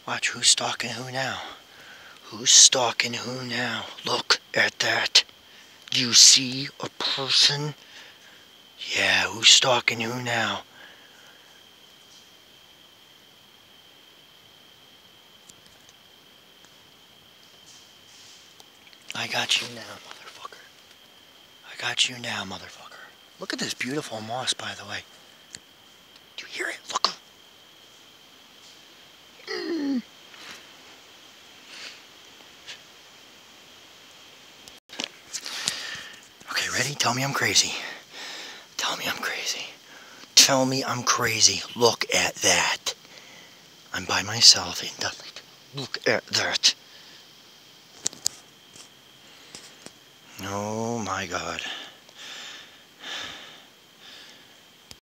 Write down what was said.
Watch who's stalking who now. Who's stalking who now? Look at that. Do you see a person? Yeah, who's stalking who now? I got you now, motherfucker. I got you now, motherfucker. Look at this beautiful moss, by the way. Do you hear it? Look. Okay, ready? Tell me I'm crazy. Tell me I'm crazy. Tell me I'm crazy. Look at that. I'm by myself in Dudley. Look at that. Oh my God.